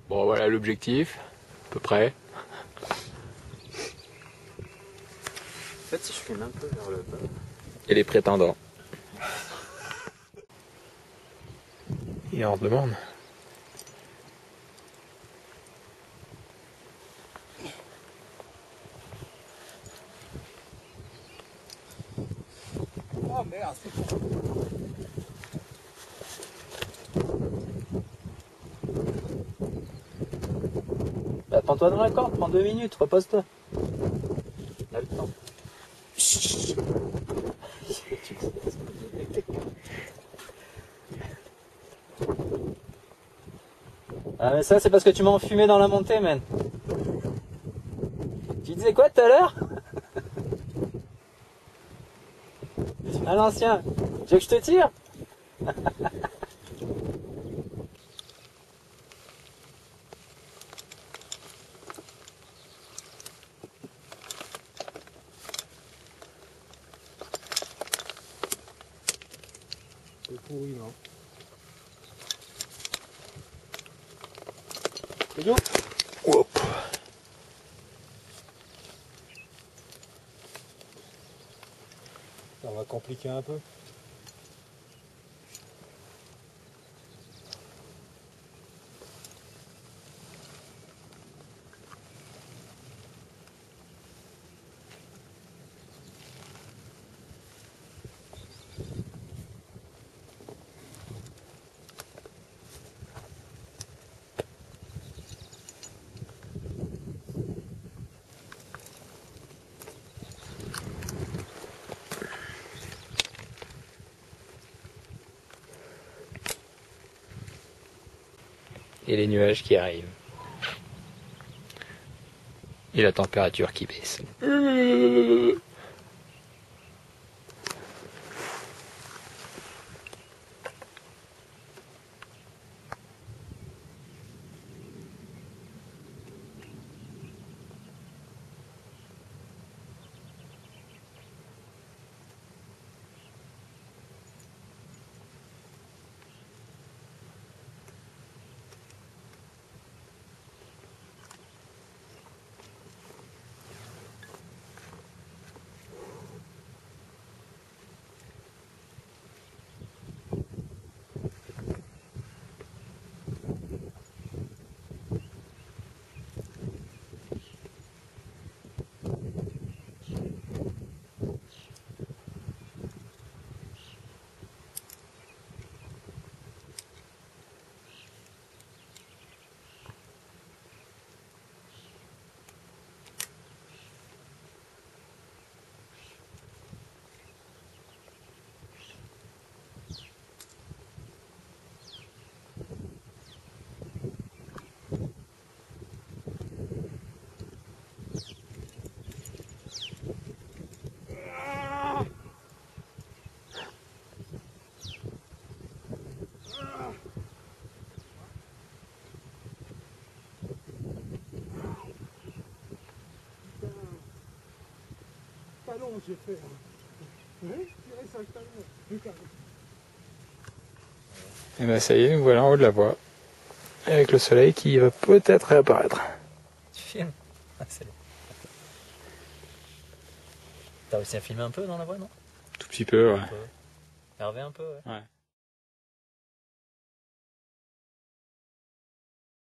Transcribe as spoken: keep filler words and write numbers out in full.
Bon voilà l'objectif, à peu près. En fait si je filme un peu vers le bas. Et les prétendants. Et on se demande. Oh merde, c'est bon. Bah, prends-toi dans la corde, prends deux minutes, repose-toi. T'as le temps. Ah mais ça c'est parce que tu m'as enfumé dans la montée, man. Tu disais quoi tout à l'heure? À l'ancien. Tu veux que je te tire? C'est pourri, non? C'est où? Hop. Ça va compliquer un peu. Et les nuages qui arrivent. Et la température qui baisse. Talon, j'ai fait. Oui, tirer sur le talon. Du talon. Et ben ça y est, nous voilà en haut de la voie. Avec le soleil qui va peut-être réapparaître. Tu filmes? Ah, c'est bon. T'as réussi à filmer un peu dans la voie, non? Tout petit peu, ouais. Un peu. Hervé un peu, ouais. Ouais.